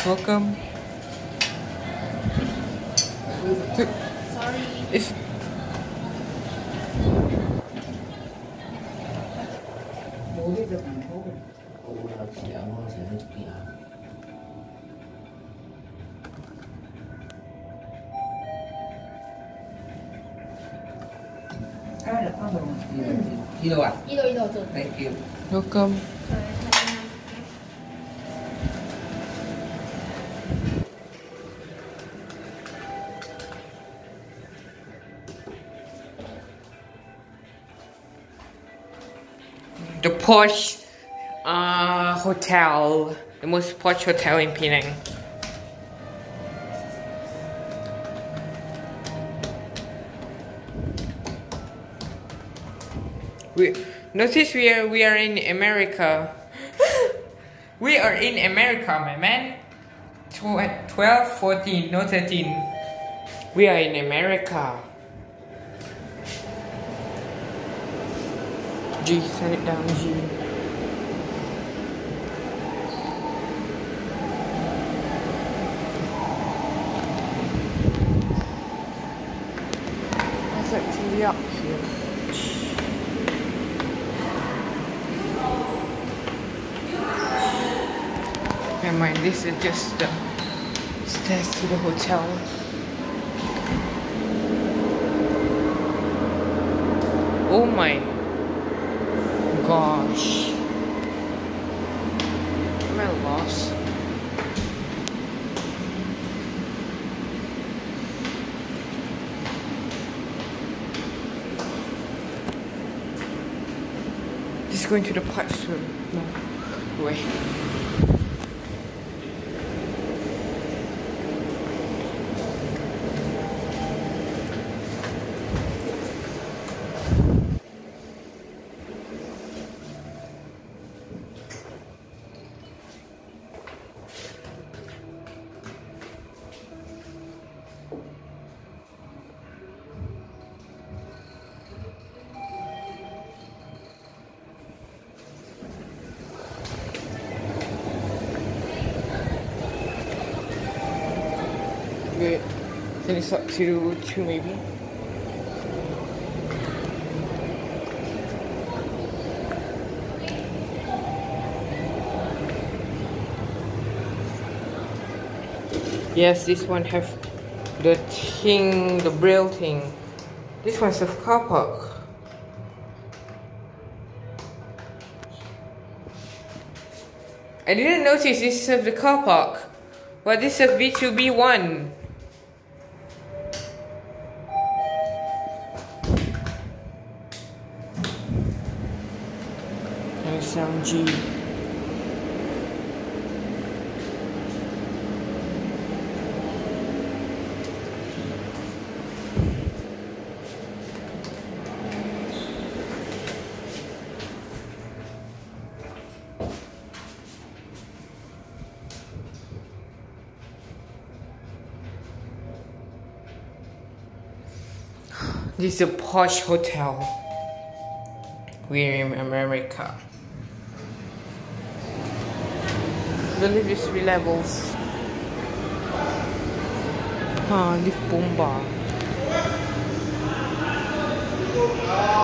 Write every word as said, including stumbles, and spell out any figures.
Welcome. Sorry. If bố biết được thành phố rồi. Ủa là chị ở ngoài sẽ hết kìa. Ah, là con rồi. Đi đâu ạ? Đi đâu đi đâu rồi. Thank you. welcome. The posh uh, hotel, the most posh hotel in Penang. We notice we are we are in America. We are in America, my man. Tw- twelve, fourteen, no thirteen. We are in America. G, turn it down, G. Let's actually up here. Never mind, this is just the stairs to the hotel. Oh my gosh. Am I lost? Just going to the parts room. No. Wait. Wait, send this up to two maybe. Yes, this one have the thing, the braille thing. This one's a car park. I didn't notice this is the car park. Well, this is B two B one. Sound G. This is a posh hotel. We're in America. The lift is three levels. Ah, lift bomba.